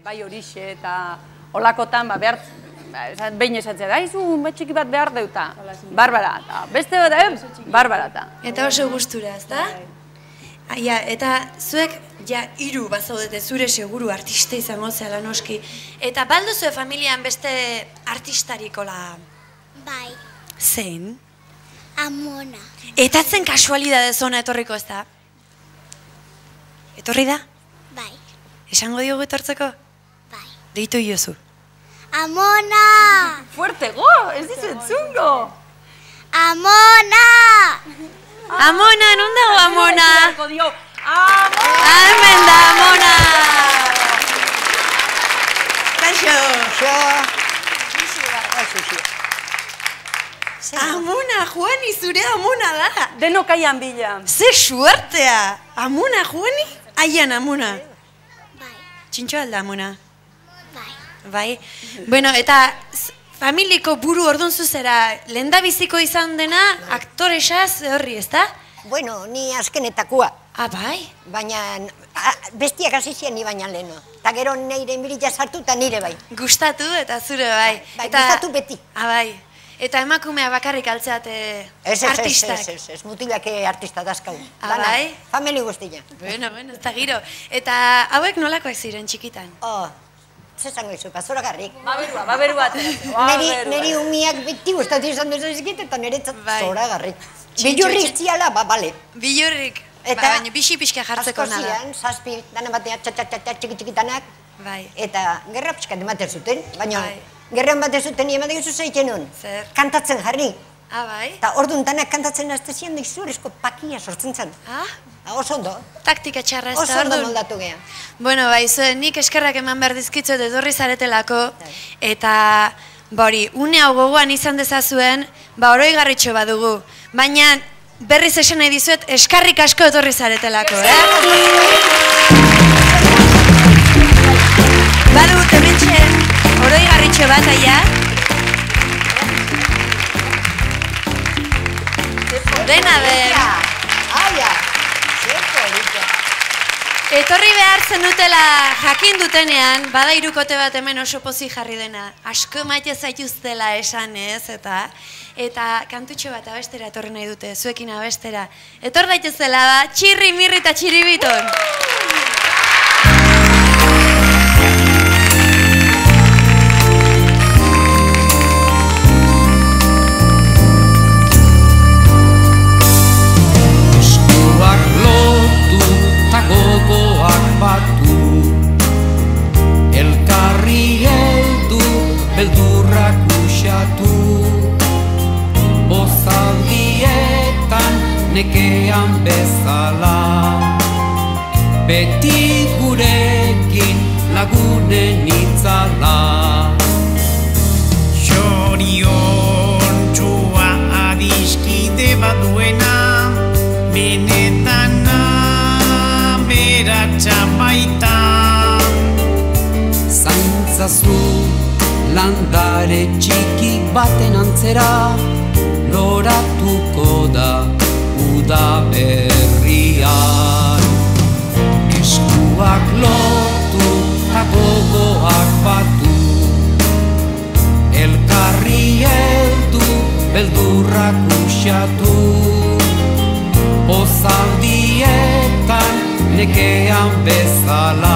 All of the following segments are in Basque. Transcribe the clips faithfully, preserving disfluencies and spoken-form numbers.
bai horixe eta olakotan, behar, behin esatzea, daizu, txiki bat behar deuta, Barbara, eta beste bat, Barbara eta. Eta oso gustura, ezta? Ja, eta zuek, ja, hiru bazaudete zure seguru artista izango zela noski. Eta baldo zue familian beste artistarikola? Bai. Zein? Amona. Eta zen kasualidadez ona etorriko, ez da? Etorri da? Bai. Esango diogu etortzeko? Bai. Deitu iozu. Amona! Fuertego, ez dizu entzungo! Amona! Amona, non dago Amona? Amona! Hemen da Amona! Kaixo! Amona, Juani, zure Amona da! Denok aian bila. Ze suertea! Amona, Juani? Aian Amona. Bai. Txintxo alda Amona? Bai. Bai. Bueno, eta familiko buru orduan zuzera, lehendabiziko izan dena aktoresaz horri, ezta? Bueno, ni azkenetakoa. Ah, bai? Baina bestiak hasi zian ni baina leheno. Eta gero neire mirila sartu eta nire bai. Gustatu eta zure bai. Bai, gustatu beti. Ah, bai. Eta emakumea bakarrik altzeate artistak. Ez, ez, ez, ez, mutilak artista dazkau. Ah, bai? Famili guztia. Bueno, bueno, ez da giro. Eta hauek nolakoak ziren txikitan? Oh, zezango izu, pasora garrik. Baberua, baberu bat. Neri umiak beti gustatu izan duzizkit eta niretzat zora garrik. Bilurrik ziala, ba, bale. Bilurrik. Eta baina bixi pixka jartzeko nada. Asko zian, zazpi, dana batean txatxatxatxat txiki-txikitanak. Bai. Eta gerra pixkat ematen zuten, baina gerra ematen zuten nire ematen zuzen zeiten hon. Zer? Kantatzen jarri. Ah, bai? Eta orduan danak kantatzen azte zian da izurezko pakia sortzen zen. Ah? Oso ondo. Taktika txarra ez da Oso ondo orduan. moldatu geha. Bueno, bai, zuen nik eskerrak eman behar dizkitzu eta etorri zaretelako. Eta, ba hori, une hau gogoan izan dezazuen, ba oroi garritxo badugu. Baina, berriz esan nahi dizuet, eskarrik asko etorri zaretelako, eh? Badu, tementxe, oroi garritxo bat, aia? Dena den. Aia, zerko horita. Etorri behar zenutela jakin dutenean, bada hirukote bat hemen oso pozik jarri dena. Asko maite zaituztela esan ez, eta eta kantutxo bat abestera etorri nahi dute, zuekin abestera. Etor daitezela da, txirri, mirri eta txiribiton. Eskuak lotu eta gogoak batu, elkarri heldu, beldurrak usatu. Bozaldietan nekean bezala, beti gurekin lagunen itzala. Xorion txua adiskide bat duena, benetan aberatsa baita. Zaintzazu landare txiki baten antzera, loratuko da uda berrian. Eskuak lotu eta gogoak batu, elkarri heldu, beldurrak usatu. Bozaldietan nekean bezala,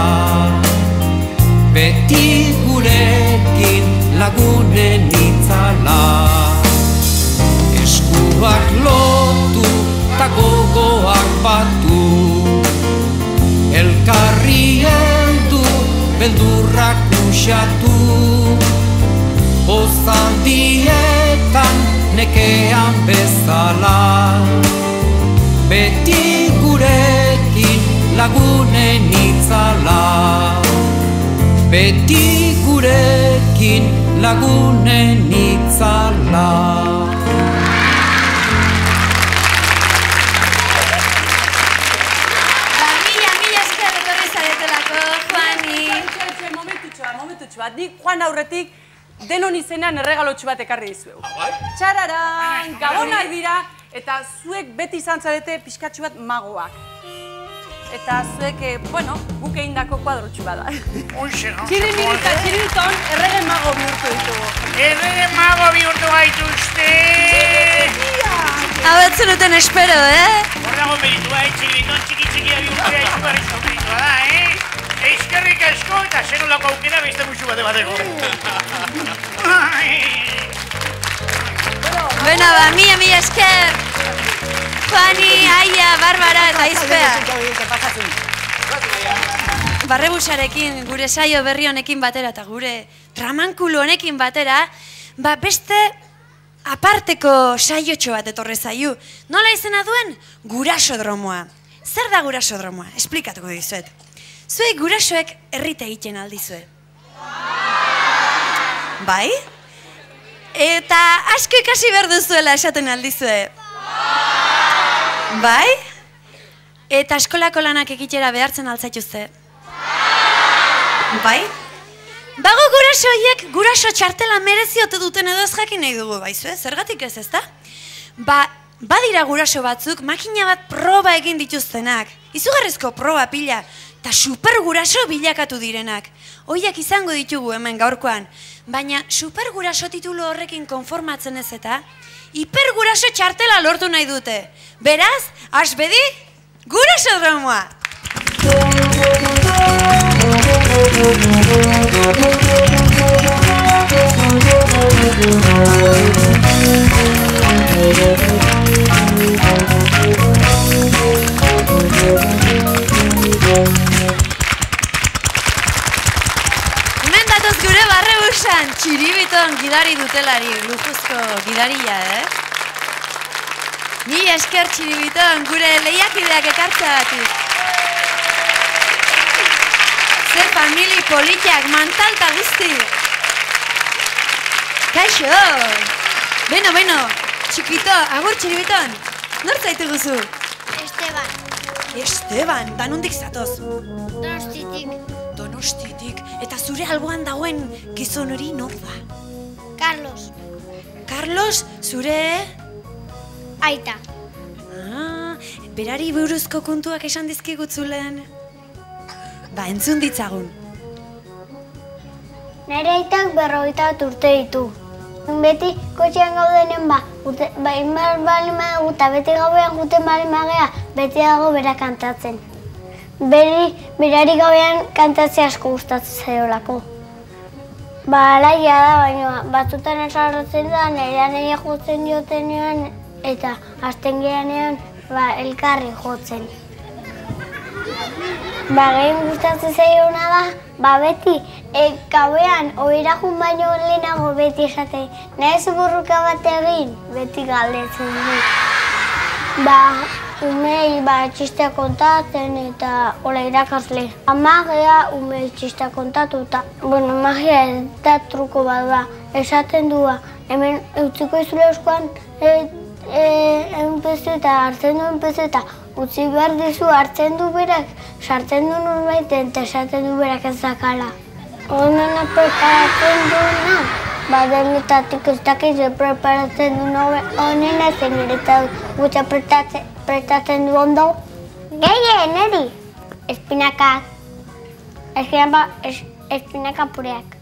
beti gurekin lagunen itzala. Eskuak lotu eta gogoak batu, elkarri heldu, beldurrak usatu. Bozaldietan nekean bezala, beti gurekin lagunen itzala. Beti gurekin lagunen itzala. Momentutxo bat, nik joan aurretik denon izenean erregalotxu bat ekarri dizuegu. Txararan, gabonak dira, eta zuek beti izan zarete pixkatxu bat magoak. eta zuek, bueno, guk egindako kuadrotxu bada. Hoxe, no? Txirimirita, txiriton, errege mago bihurtu ditugu. Errege mago bihurtu gaituzte! Hau etzen duten espero, eh? Horrago meritua, eh? Txiriton txiki-txikia bihurtu gaitu barrizko meritua da, eh? Eizkerrik asko eta zenolako aukera beste musu bate bateko. Bueno, ba, mila, mila esker! Juani, Aia, Barbara eta Aizpea. Barrebusarekin, gure saio berri honekin batera eta gure tramankulu honekin batera, ba beste aparteko saiotxo bat etorre zaiu. Nola izena duen? Gurasodromoa. Zer da gurasodromoa? Esplikatuko dizuet. Zuek gurasoek herrita egiten aldizue. Bai? Eta asko ikasi behar duzuela esaten aldizue. Bai? Eta eskolako lanak egitera behartzen altzaituzte. Bai? Bago guraso horiek guraso txartela mereziote duten edo ez jakin nahi dugu, baizu, zergatik ez ezta? Ba, badira guraso batzuk makina bat proba egin dituztenak. Izugarrizko proba pila, eta super guraso bilakatu direnak. Hoiak izango ditugu hemen gaurkoan, baina super guraso titulu horrekin konformatzen ez eta hiper guraso txartela lortu nahi dute. Beraz, hasbedi, gurasodromoa! Hemen datoz gure barrebusan, txiribiton gidari dutelari, lujuzko gidaria, eh? Ni esker txiribiton, gure lehiakideak ekartzeagatik. Ze famili politiak, mantalta guzti. Kaixo! Beno, beno, txikito, agur txiribiton. Nor zaitu guzu? Esteban. Esteban, da nondik zatoz? Donostitik. Donostitik, eta zure alboan dagoen gizon hori nor da? Carlos. Carlos, zure... Aita. Ah, berari buruzko kontuak esan dizkigutzulen. Ba, entzun ditzagun. Nere aitak berrogeita bat urte ditu. Beti kotxean gaudenen ba, urte, ba, inbar bali madugu eta beti gauean juten bali magea, beti dago bera kantatzen. Beri, berari gauean kantatzea asko gustatzen zaiolako. Ba, alaia da, baina batzutan esarratzen da, nerean egia jotzen diotenean, eta hasten geanean ba, elkarri jotzen. Ba, gehien gustatzen zaiona da, ba, beti, e, gauean, oira jun baino lehenago beti esate, nahi zu burruka bat egin, beti galdetzen du. Ba, umei, ba, txistea kontatzen eta hola irakasle. Magia umei txistea kontatu eta, bueno, magia ez da truko bat da, esaten dua, hemen utziko izule euskoan, e, egun pezu eta hartzen duen pezu eta utzi behar dizu hartzen du berak, sartzen du norbaiten eta esaten du berak ez dakala. Honena preparatzen duena, badenetatik ez dakiz preparatzen du honena zen eta gutxa pretatzen du ondo. Gehien, eri! Espinakak. Espinaka pureak.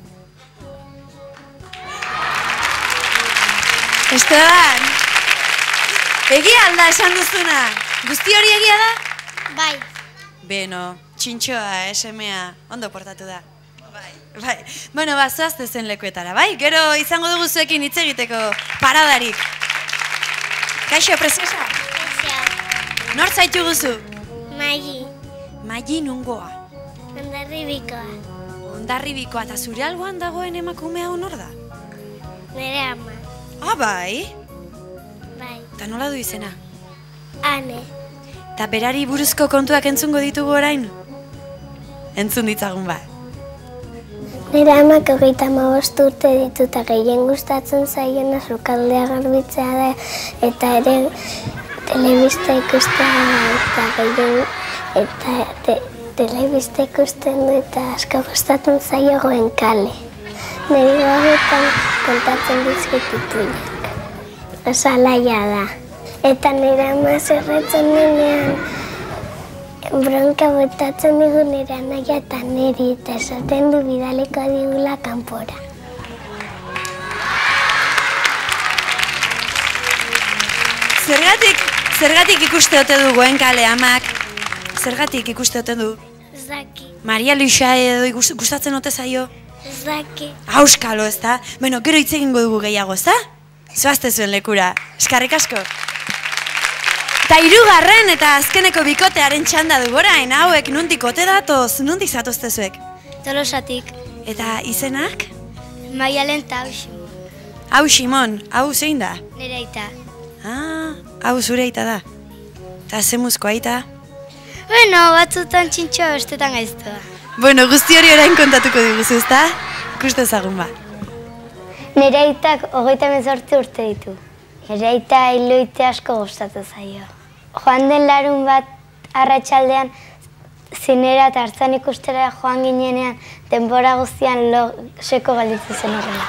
Esteban! Egia alda esan duzuna? Guzti hori egia da? Bai. Beno, txintxoa, esemea, ondo portatu da. Bai, bai. Bueno, ba, zoazte zen lekuetara, bai? Gero izango dugu zuekin hitz egiteko paradarik. Kaixo, preziosa? Kaixo. Nor zaitu guzu? Magi. Magi nungoa? Ondarribikoa. Ondarribikoa, eta zure alboan dagoen emakumea honor da? Nere ama. Ah, bai? Bai. Eta nola du izena? Ane. Eta berari buruzko kontuak entzungo ditugu orain? Entzun ditzagun ba. Nire amak hogeita hamabost urte ditu eta gehien gustatzen zaiena sukaldea garbitzea da eta ere telebista ikustea da eta gehien eta te, telebista ikusten du eta asko gustatzen zaio Goenkale. Nire gabetan kontatzen dizkit ipuinak. Oso alaia da. Eta nire ama zerretzen denean Bronka botatzen digu nire anaia eta niri eta esaten du bidaleko digula kanpora. Zergatik, zergatik ikuste ote du Goenkale amak? Zergatik ikuste ote du? Ez daki, Maria Luisa edo gustatzen ote zaio? ez daki. Auskalo, ez da? Beno, gero hitz egingo dugu gehiago, ez da? Zoazte zuen lekura. Eskarrik asko. Ta hirugarren eta azkeneko bikotearen txanda du gorain, hauek nundik ote datoz, nundik zatozte zuek? Tolosatik, Eta izenak? Maialen eta Hauximo, Hau Simon, hau zein da? nire aita. Ah, hau zure aita da. Eta zemuzko aita? Bueno, batzutan txintxo, bestetan gaiztua. Bueno, guzti hori orain kontatuko diguzu, ez da? Ikuste ezagun ba. Nire aitak hogeita hemezortzi urte ditu. Nire aita hiloite asko gustatu zaio. Joan den larun bat arratsaldean zinera eta hartzan ikustera joan ginenean denbora guztian lo seko galditu zen horrela.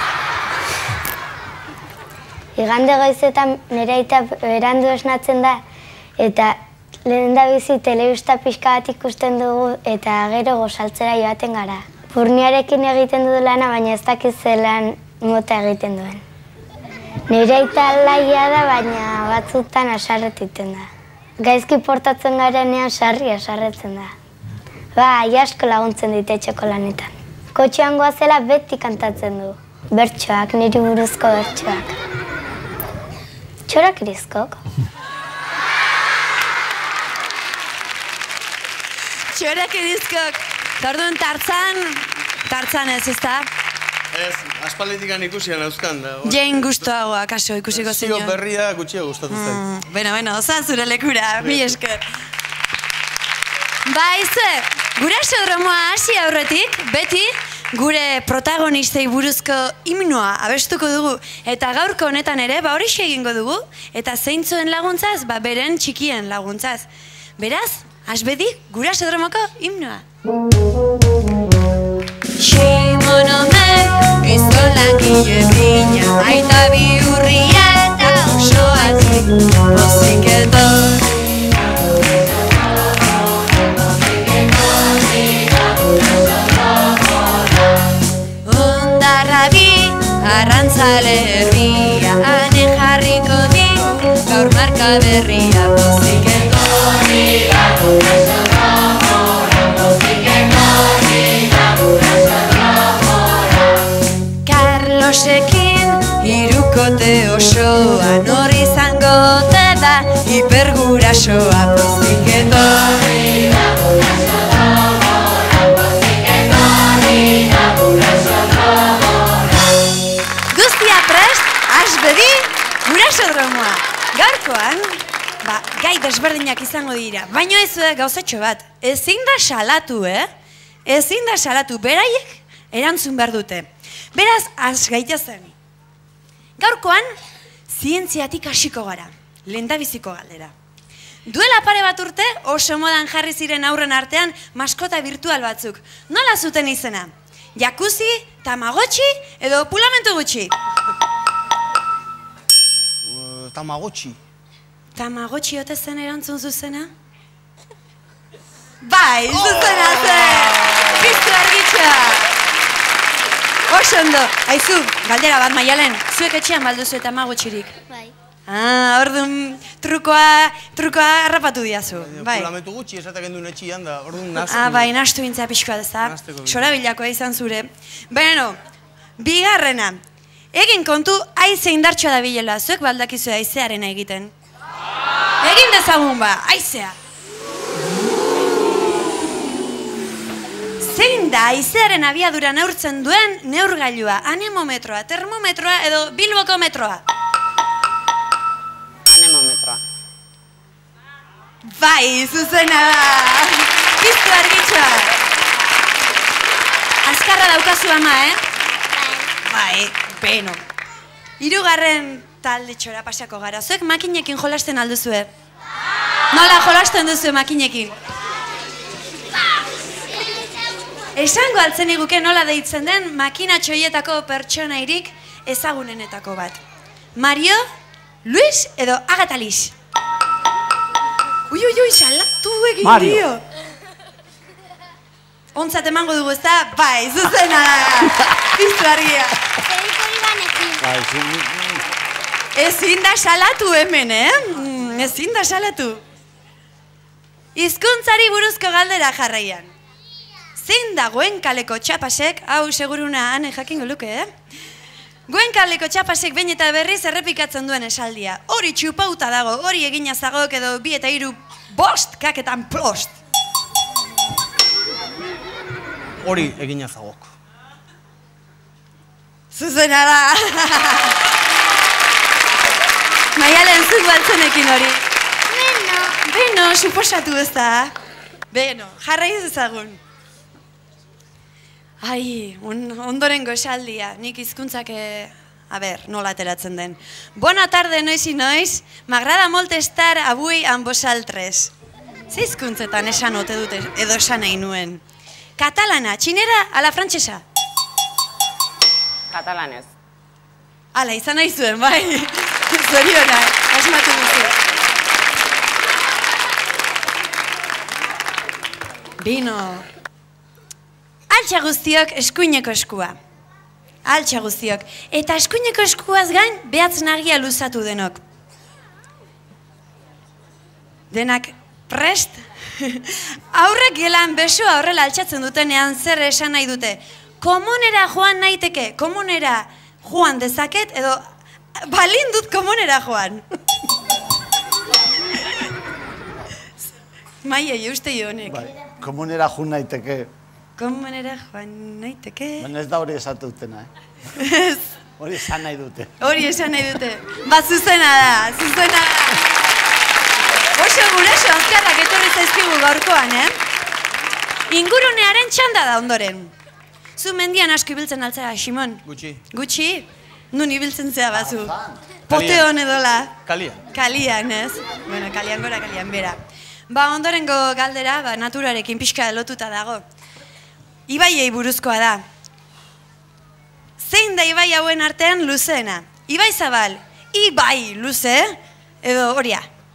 Igande goizetan nire aita berandu esnatzen da eta lehen da bizi telebista pixka bat ikusten dugu eta gero gozaltzera joaten gara. Burniarekin egiten du lana, baina ez dakit zelan mota egiten duen. Nire aita laia da, baina batzutan asarretiten da. Gaizki portatzen garenean sarri asarretzen da. Ba, asko laguntzen dit etxeko lanetan. Kotxean goazela beti kantatzen du. Bertsoak, niri buruzko bertsoak. Txorak irizkok? Txorak erizkok, tarduen tartzan, tartzan ez, ez da? Ez, aspalditikan ikusian euskan da. Jein gustoago, akaso, ikusiko Zio zein. berria gutxio gustatu zait. Mm, Beno, beno, ozan zure lekura, mi esker. Ba, izue, gurasodromoa hasi aurretik, beti, gure protagonistei buruzko himnoa abestuko dugu. Eta gaurko honetan ere, ba horixe egingo dugu, eta zeintzuen laguntzaz, ba beren txikien laguntzaz. Beraz, hasbedi, gurasodromoko himnoa. Simon honek, gizon langile bina, aita bihurria eta oso atzik, pozik etor. Ondarra bi, arrantzale herria, ane jarriko di, gaur marka berria, pozik etorri da gurasodromora, pozik etorri da gurasodromora. Carlosekin, hirukote osoa, nor izango ote da, hipergurasoa, pozik etorri da gurasodromora, pozik etorri da gurasodromora. Guztia prest, hasbedi, gurasodromoa. Gaurkoan, ba, gai desberdinak izango dira, baina ez gauzatxo bat, ezin da salatu, eh? Ezin da salatu, beraiek erantzun behar dute. Beraz, has gaitezen. Gaurkoan, zientziatik hasiko gara, lehendabiziko galdera. Duela pare bat urte, oso modan jarri ziren aurren artean maskota virtual batzuk. Nola zuten izena? Jacuzzi, Tamagotchi edo pulamentu gutxi? Tamagotchi. Tamagotchi ote zen erantzun zuzena? Bai, zuzena zen! Piztu argitxa! Oso ondo, haizu, galdera bat Maialen, zuek etxean balduzu eta Tamagotchirik. Bai. Ah, orduan trukoa, trukoa harrapatu diazu. Bai. Pulamentu gutxi esatak endun etxian da, orduan nastu. Ah, bai, nastu bintzea pixkoa deza. Nasteko. Sorabilakoa izan zure. Beno, bigarrena. Egin kontu, aize indartxoa da bilela. Zuek baldakizu aizearen egiten. Egin dezagun ba, aizea. Zein da aizearen abiadura neurtzen duen neurgailua, anemometroa, termometroa edo Bilboko metroa? Anemometroa. Bai, zuzena da. Piztu argitxoa. Azkarra daukazu ama, eh? Bai, beno. Hirugarren talde txora pasako gara. Zuek makinekin jolasten alduzue? Nola jolasten duzu makinekin? Esango altzen iguke nola deitzen den makina txoietako pertsonairik ezagunenetako bat. Mario, Luis edo Agatha Liz? Ui, Ui, ui, ui, salatu egin Mario. dio. Ontzat emango dugu, ez da? Bai, zuzena da. Piztu argia. Zeriko ibanekin. Bai, zin- Ezin da salatu hemen, eh? Mm, Ezin da salatu. Hizkuntzari buruzko galdera jarraian. Zein da Goenkaleko txapasek, hau seguruna ane jakingo luke, eh? Goenkaleko txapasek behin eta berriz errepikatzen duen esaldia. Hori txupauta dago, hori egina zagok edo bi eta hiru bost kaketan plost. Hori egina zagok. Zuzena da. Maialen zuk baltzenekin hori. Beno. Beno, suposatu ez da. Beno, jarrai ez ezagun. Ai, on, ondorengo esaldia, nik hizkuntzak, eh, a ber, nola ateratzen den. Bona tarde, noiz y noiz, m'agrada molt estar avui amb vosaltres. Ze hizkuntzetan esan ote dute, edo esan nahi nuen. Katalana, txinera, ala frantsesa. Katalanez. Ala, izan nahi zuen, bai. Zoriona, asmatu duzu. Bino. Altxa guztiok eskuineko eskua. Altxa guztiok. Eta eskuineko eskuaz gain, behatz nagia luzatu denok. Denak prest? Aurrek gelan besua horrela altxatzen dutenean zer esan nahi dute. Komunera joan naiteke, komunera joan dezaket, edo balin dut komunera joan. Maiei, uste jo honek. Bai, komunera jun naiteke. Komunera joan naiteke. Baina ez da hori esatu dutena, eh? Ez. Hori esan nahi dute. Hori esan nahi dute. Ba, zuzena da, zuzena da. Oso guraso azkarrak etorri zaizkigu gaurkoan, eh? Ingurunearen txanda da ondoren. Zu mendian asko ibiltzen altzea, Simon? Gutxi. Gutxi? Nun ibiltzen zea bazu? Poteon edola? Kalian. Kalian, ez? Bueno, kalian gora, kalian bera. Ba, ondorengo galdera, ba, naturarekin pixka lotuta dago. Ibaiei buruzkoa da. Zein da ibai hauen artean luzeena? Ibai Zabal, ibai luze, edo horia?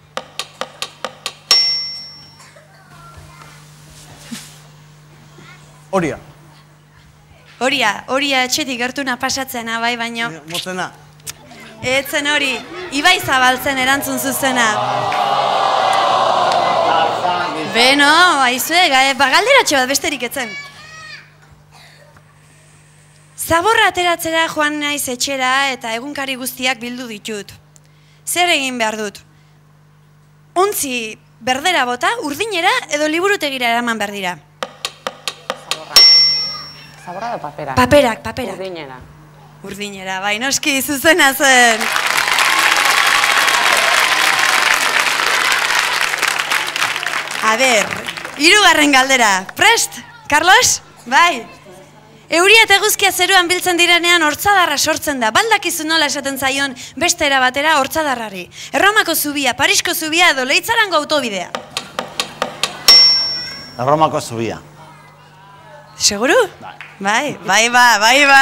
Horia. Horia, horia etxetik gertuna pasatzena, bai, baino. Motzena. Etzen hori, Ibai Zabal zen erantzun zuzena. Beno, aizue, ba, galderatxo bat besterik etzen. Zaborra ateratzera joan naiz etxera eta egunkari guztiak bildu ditut. Zer egin behar dut? Untzi berdera bota, urdinera edo liburutegira eraman behar dira. Zaborra edo paperak? Paperak, paperak. Urdinera. Urdinera, bai, noski, zuzena zen. A ber, hirugarren galdera. Prest, Carlos? Bai. Euria eta eguzkia zeruan biltzen direnean hortzadarra sortzen da. Baldakizu nola esaten zaion beste era batera hortzadarrari. Erromako zubia, Parisko zubia edo Leitzarango autobidea. Erromako zubia. Seguru? Bai, bai ba, bai ba.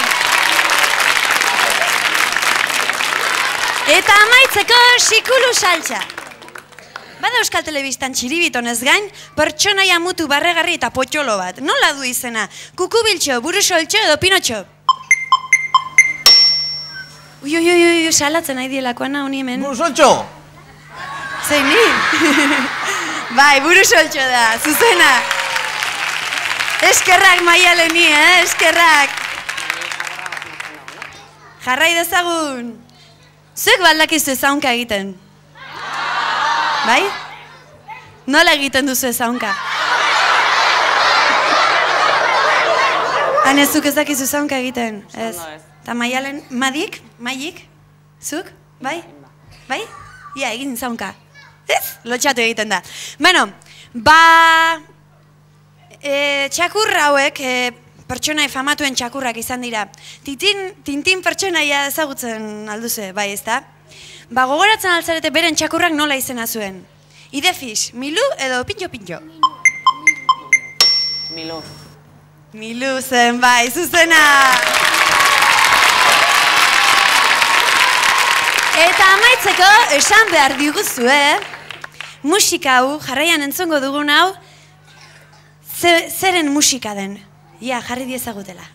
Eta amaitzeko sikulu saltza. Bada Euskal Telebistan txiribitonez gain, pertsonaia mutu barregarri eta potxolo bat. Nola du izena? Kukubiltxo, burusoltxo edo pinotxo? Ui, ui, ui, ui, salatzen nahi dielakoan honi hemen. Burusoltxo! Zein ni? Bai, burusoltxo da, zuzena. Eskerrak Maialeni, eh? Eskerrak. Jarrai dezagun. Zuek baldakizu ezaunka egiten. Bai? Nola egiten duzu ezaunka? Hane, zuk ez dakizu ezaunka egiten? Ez. Eta Maialen, Madik? Maik? Zuk? Bai? Bai? Ia, egin ezaunka. Ez? Lotxatu egiten da. Bueno, ba... E, txakurra hauek, e, pertsonai famatuen txakurrak izan dira. Tintin, tintin pertsonaia ezagutzen alduze, bai ez da? Ba, gogoratzen altzarete beren txakurrak nola izena zuen. Idefix, Milu edo Pintxo-Pintxo? Milu. Milu zen, bai, zuzena! Eta amaitzeko, esan behar diguzu, eh? musika hau, jarraian entzongo dugun hau, ze, zeren musika den. Ia, jarri diezagutela.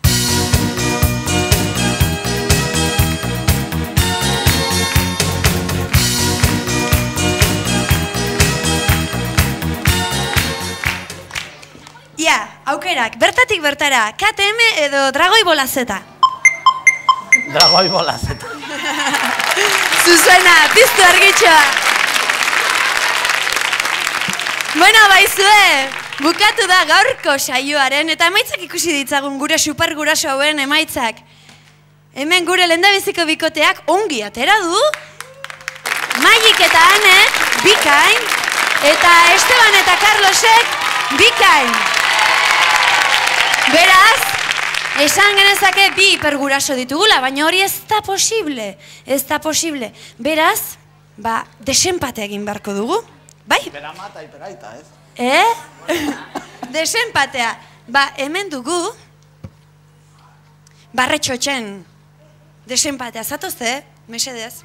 Ia, aukerak, bertatik bertara, K T M edo Dragoi Bola Z. Dragoi Bola Z. Zuzena, piztu argitxoa. Bueno, baizue, bukatu da gaurko saioaren, eta emaitzak ikusi ditzagun gure super guraso hauen emaitzak. Hemen gure lehendabiziko bikoteak ongi atera du. Maik eta Ane, bikain, eta Esteban eta Carlosek, bikain. Beraz, esan genezake bi hiperguraso ditugula, baina hori ez da posible, ez da posible. Beraz, ba, desenpate egin beharko dugu, bai? Hiperamata, hiperaita, ez? Eh? Desenpatea. Ba, hemen dugu, barretxotxen desenpatea. Zatozte, mesedez?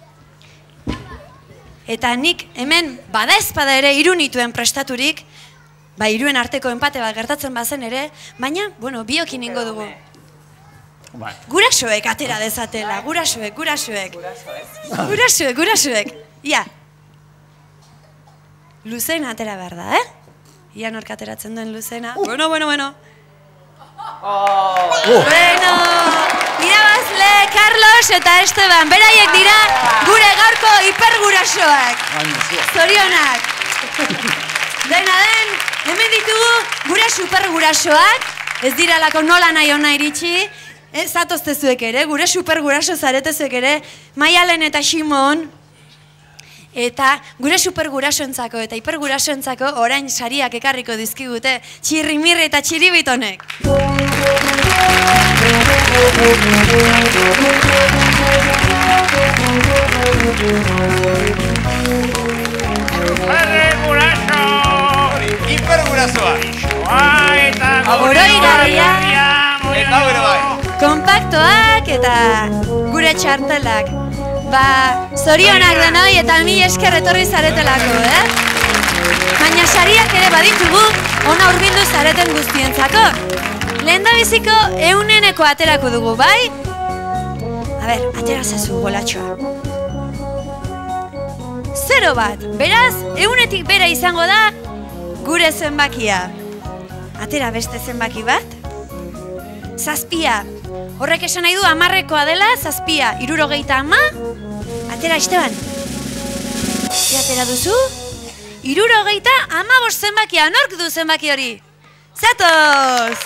Eta nik hemen bada ezpada ere hiru nituen prestaturik, ba, hiruen arteko enpate bat gertatzen bazen ere, baina, bueno, biokin ingo dugu. Gurasoek atera dezatela, gurasoek, gurasoek. Gurasoek, gurasoek. Ia. Luzena atera behar da, eh? Ia nork ateratzen duen Luzena. Bueno, bueno, bueno. Bueno, irabazle, Carlos eta Esteban, beraiek dira gure gaurko hipergurasoak. Zorionak. Dena den, hemen ditugu gure supergurasoak, ez diralako nola nahi ona iritsi, ez zatoztezuek ere, gure superguraso zaretezuek ere, Maialen eta Ximon, eta gure supergurasoentzako eta hipergurasoentzako orain sariak ekarriko dizkigute Txirrimirri eta Txiribitonek. Hiperguraso! Hipergurasoa! Eta Oroigarria, eta bere bai. kompaktoak eta gure txartelak. Ba, zorionak denoi eta mi esker etorri zaretelako, eh? Baina sariak ere baditugu, ona hurbildu zareten guztientzako. Lehendabiziko euneneko aterako dugu, bai? A ber, atera zazu bolatxoa. Zero bat, beraz, eunetik bera izango da gure zenbakia. Atera beste zenbaki bat? Zazpia. Horrek esan nahi du amarrekoa dela, zazpia, hirurogeita ama. Atera, Esteban. Ea atera duzu? Hirurogeita ama bost zenbakia. Nork du zenbaki hori? Zatoz!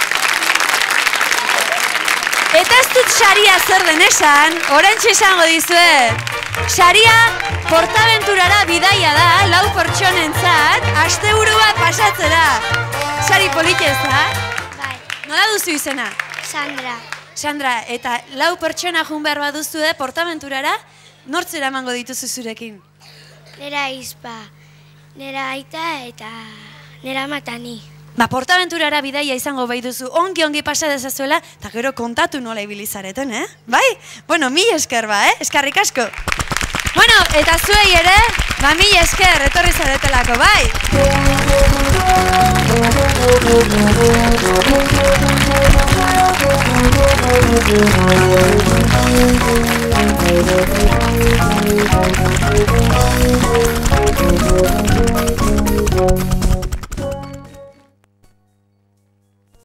Eta ez dut saria zer den esan, orantxe esango dizuet. Saria Portaventurara bidaia da, lau pertsonentzat, asteburu bat pasatzera. Sari politeza? Bai. Nola duzu izena? Sandra. Sandra, eta lau pertsona jun behar bat duzu, eh, Portaventurara, nortzera emango dituzu zurekin? Nera izpa, nera aita eta nera matani. Ba, Portaventurara bidaia izango bai duzu, ongi-ongi pasa dezazuela, eta gero kontatu nola ibilizareten, eh? Bai? Bueno, mi esker ba, eh? Eskarrik asko. Bueno, eta zuei ere, ba, mi esker etorri zaretelako, bai?